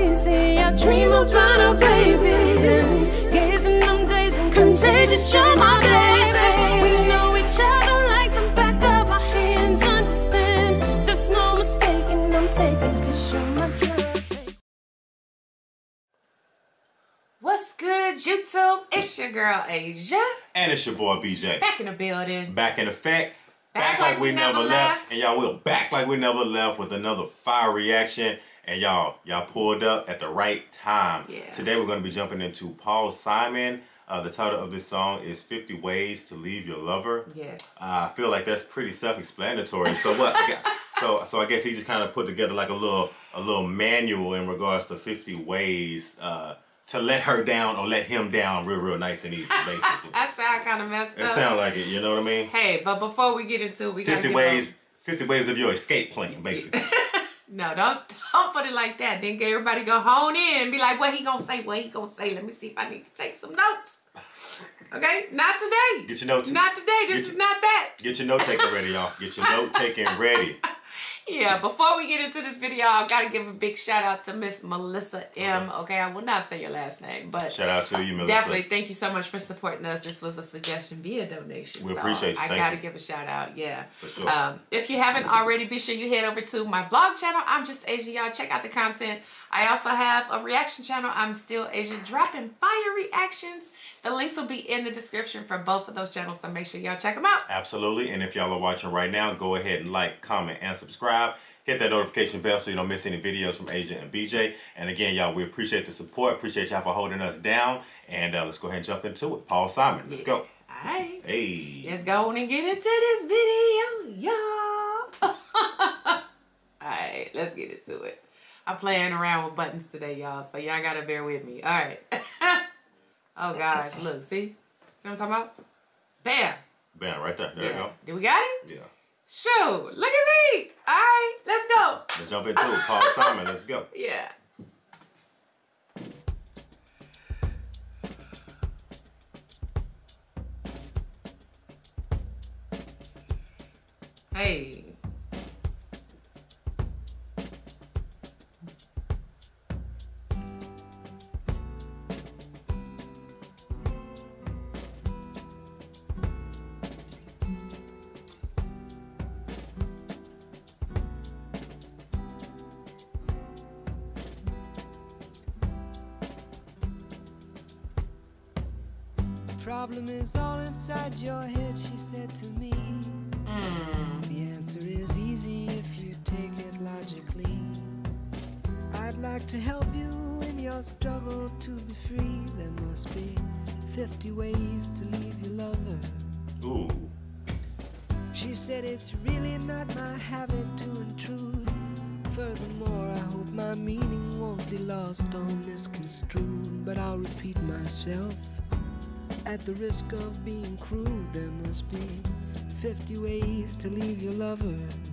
crazy. I dream about our babies. Gazing them days and contagious. You're my baby. We know each other like the back of our hands. Understand, there's no mistaking. I'm taking 'cause you're my drug. What's good, YouTube? It's your girl Asia. And it's your boy BJ. Back in the building. Back in effect. Back like we never left. And y'all will back like we never left with another fire reaction. And y'all pulled up at the right time. Yeah. Today we're going to be jumping into Paul Simon. The title of this song is 50 Ways to Leave Your Lover. Yes. I feel like that's pretty self-explanatory. So what? So I guess he just kind of put together like a little manual in regards to 50 ways to let her down or let him down real nice and easy, basically. That sound kind of messed up. It sound like it, you know what I mean? Hey, but before we get into it, we got 50 ways of your escape plan, basically. No, don't put it like that. Then everybody go hone in and be like, what he gonna say? What he gonna say? Let me see if I need to take some notes. Okay? Not today. Get your notes. Not today. This is not that. Get your note taking ready, y'all. Get your note taking ready. Yeah, before we get into this video, I gotta give a big shout out to Miss Melissa M. Okay, I will not say your last name, but shout out to you, Melissa. Definitely, thank you so much for supporting us. This was a suggestion via donation. We appreciate you. I gotta give a shout out. Yeah. For sure. If you haven't already, be sure you head over to my vlog channel. I'm Just Asia, y'all. Check out the content. I also have a reaction channel. I'm Still Asia, dropping fire reactions. The links will be in the description for both of those channels, so make sure y'all check them out. Absolutely. And if y'all are watching right now, go ahead and like, comment, and subscribe. Hit that notification bell so you don't miss any videos from Asia and BJ. And again, y'all, we appreciate the support. Appreciate y'all for holding us down. And let's go ahead and jump into it. Paul Simon, let's go. All right. Hey. Let's go on and get into this video, y'all. All right, let's get into it. I'm playing around with buttons today, y'all, so y'all gotta bear with me. All right. Oh, gosh, look, see? See what I'm talking about? Bam. Bam, right there. There you go. Did we got it? Yeah. Shoot, look at me. All right, let's go. Let's jump into it. Paul Simon, let's go. Yeah. Hey. Problem is all inside your head, she said to me. The answer is easy if you take it logically. I'd like to help you in your struggle to be free. There must be 50 ways to leave your lover. Ooh. She said it's really not my habit to intrude. Furthermore, I hope my meaning won't be lost or misconstrued. But I'll repeat myself. At the risk of being crude, there must be 50 ways to leave your lover.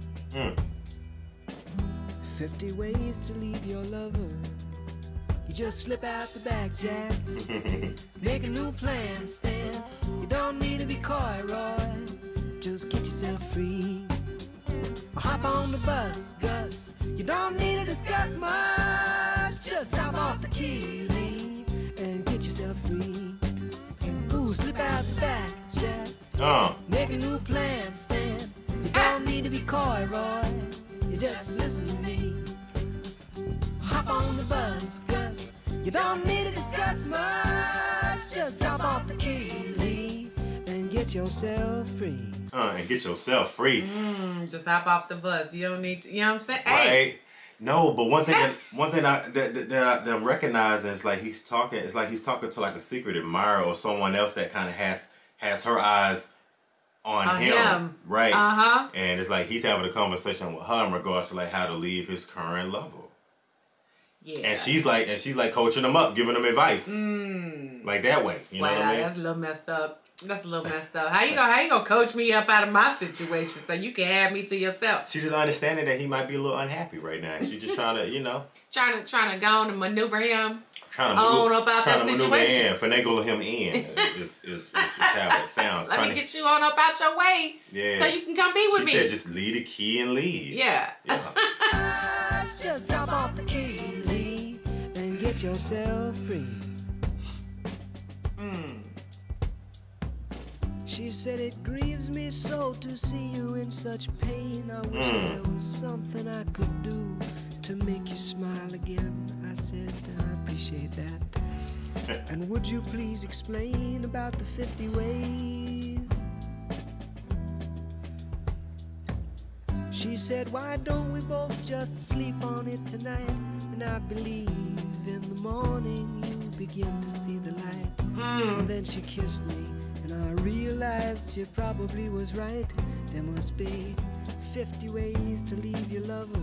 50 ways to leave your lover. You just slip out the back, Jack. Make a new plan, Stan. You don't need to be coy, Roy. Just get yourself free. Or hop on the bus, Gus. You don't need to discuss much. Just drop off the key, leave, and get yourself free. Slip out the back, Jack. Make a new plan, Stan. You don't need to be coy, Roy. You just listen to me. Hop on the bus, Gus. You don't need to discuss much. Just drop off the key, leave, and get yourself free. And get yourself free. Just hop off the bus. You don't need to, you know what I'm saying? Right. Hey. No, but one thing that I'm recognizing is like he's talking. It's like he's talking to like a secret admirer or someone else that kind of has her eyes on him, right? And it's like he's having a conversation with her in regards to like how to leave his current lover. Yeah. And she's like coaching him up, giving him advice, like that way. You know what I mean? That's a little messed up. That's a little messed up. How you gonna coach me up out of my situation so you can have me to yourself? She's just understanding that he might be a little unhappy right now. She's just trying to, you know, trying to go on and maneuver him. Trying to finagle him in is how it sounds. Let me get you on up out your way, so you can come be with me. She said, just leave the key and leave. Yeah. Just drop off the key, leave, get yourself free. She said, it grieves me so to see you in such pain. I wish there was something I could do to make you smile again. I said, I appreciate that. And would you please explain about the 50 ways? She said, why don't we both just sleep on it tonight? And I believe in the morning you begin to see the light. And then she kissed me, and I realized she probably was right. There must be 50 ways to leave your lover.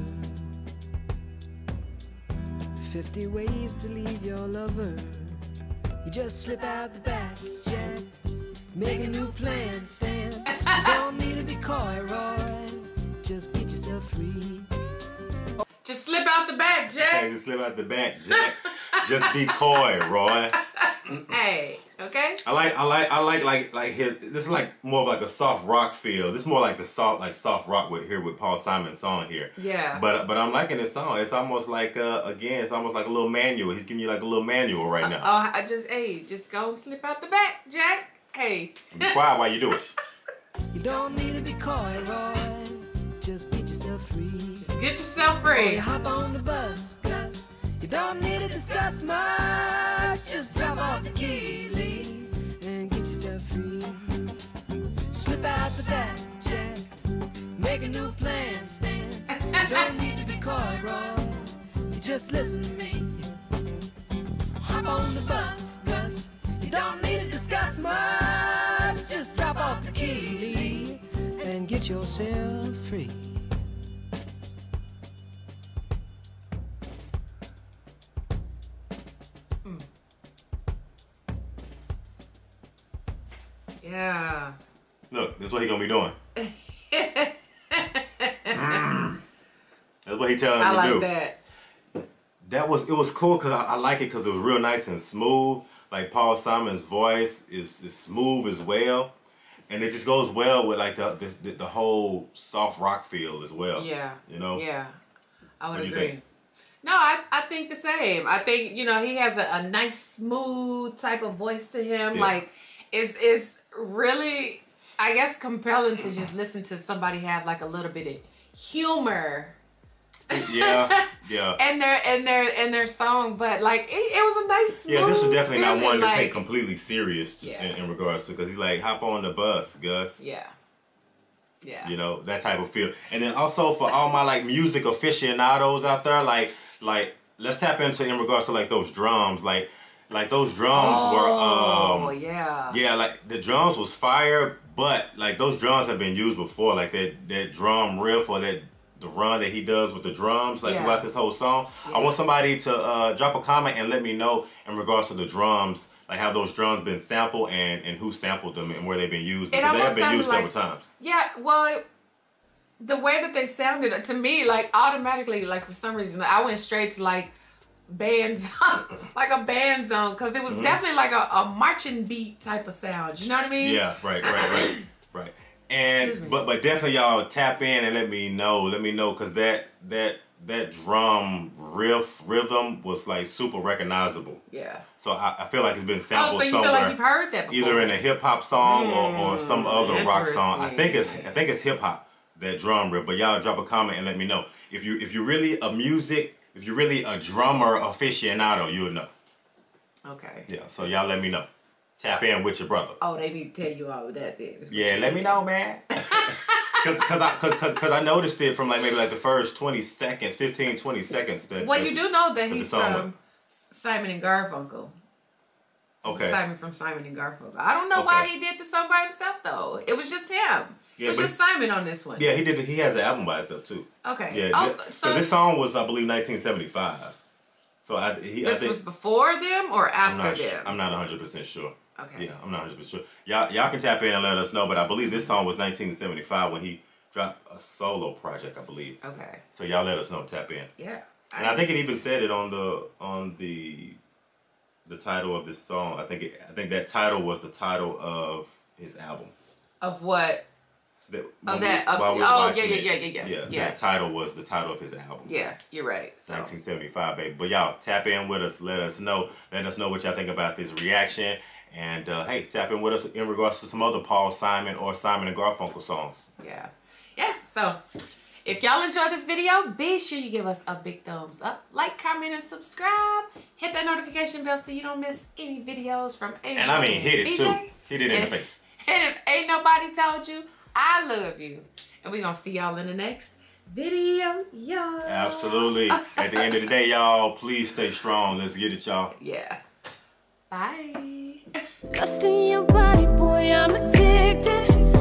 50 ways to leave your lover. You just slip out the back, Jack. Make a new plan, Stan. You don't need to be coy, Roy. Just get yourself free. Just slip out the back, Jack. Hey, just slip out the back, Jack. Just be coy, Roy. Hey, okay. I like his. This is like more of like a soft rock feel. This is more like the soft rock with Paul Simon's song here. Yeah. But I'm liking this song. It's almost like it's almost like a little manual. He's giving you like a little manual right now. Just go and slip out the back, Jack. Hey. Be quiet while you do it. You don't need to be coy, Roy. Just get yourself free. Just get yourself Or free. you hop on the bus, Gus. You don't need to discuss much. Just drop off the key, Lee, and get yourself free. Slip out the back, Jack. Make a new plan, Stan. You don't need to be coy, Roy. You just listen to me. Hop on the bus, Gus. You don't need to discuss much. Just drop off the key, Lee, and get yourself free. Yeah. Look, that's what he gonna be doing. That's what he telling him to do. I like that. It was cool because I like it because it was real nice and smooth. Like Paul Simon's voice is smooth as well, and it just goes well with like the whole soft rock feel as well. Yeah. You know. Yeah. I would What do you agree. think? No, I think the same. I think, he has a nice smooth type of voice to him. Yeah. Like it's really, I guess, compelling to just listen to somebody have like a little bit of humor. Yeah, yeah. in their song, but like it was a nice smooth Yeah, this was definitely not feeling, one to like, take completely serious in regards to, because he's like, hop on the bus, Gus. Yeah. Yeah. You know, that type of feel. And then also for all my like music aficionados out there, like let's tap into in regards to like those drums, like those drums were yeah, like the drums was fire, but like those drums have been used before, like that drum riff or the run that he does with the drums, like throughout this whole song. I want somebody to drop a comment and let me know in regards to the drums, like how those drums been sampled and who sampled them and where they've been used, because they have been used several times. Yeah, well, the way that they sounded to me, like automatically, like for some reason, I went straight to like band song, like a band song, because it was definitely like a marching beat type of sound. You know what I mean? Yeah, right. And but definitely y'all tap in and let me know, because that drum rhythm was like super recognizable. Yeah. So I feel like it's been sampled so you somewhere. feel like you've heard that before? Either in a hip hop song or some other rock song. I think it's hip hop, that drum riff. But y'all drop a comment and let me know if you're really a drummer aficionado, you'll know. Okay. Yeah. So y'all let me know. Tap in with your brother. Oh, they need to tell you all of that then. Yeah, let me know, man. Cause I noticed it from like maybe like the first 20 seconds, 15, 20 seconds. Well, you do know that he's from Simon and Garfunkel. Okay. Simon from Simon and Garfunkel. I don't know why he did the song by himself though. It was just him. Yeah, it was just Simon on this one. Yeah, he did. He has an album by himself too. Okay. Yeah. So this song was, I believe, 1975. So I think was before them or after them? I'm not 100% sure. Okay. Yeah, I'm not 100% sure. Y'all can tap in and let us know, but I believe this song was 1975 when he dropped a solo project, I believe. Okay. So y'all let us know, tap in. Yeah. And I think it even said it on the title of this song. I think that title was the title of his album. Of what? Of that. Yeah. That title was the title of his album. Yeah, you're right. So. 1975, baby. But y'all, tap in with us. Let us know what y'all think about this reaction. And hey, tap in with us in regards to some other Paul Simon or Simon and Garfunkel songs. Yeah. So if y'all enjoyed this video, be sure you give us a big thumbs up, like, comment, and subscribe. Hit that notification bell so you don't miss any videos from Asia. And I mean, hit it BJ. too. Hit it in the face. And if ain't nobody told you, I love you. And we're going to see y'all in the next video, y'all. Absolutely. At the end of the day, y'all, please stay strong. Let's get it, y'all. Yeah. Bye. Lust in your body, boy, I'm addicted.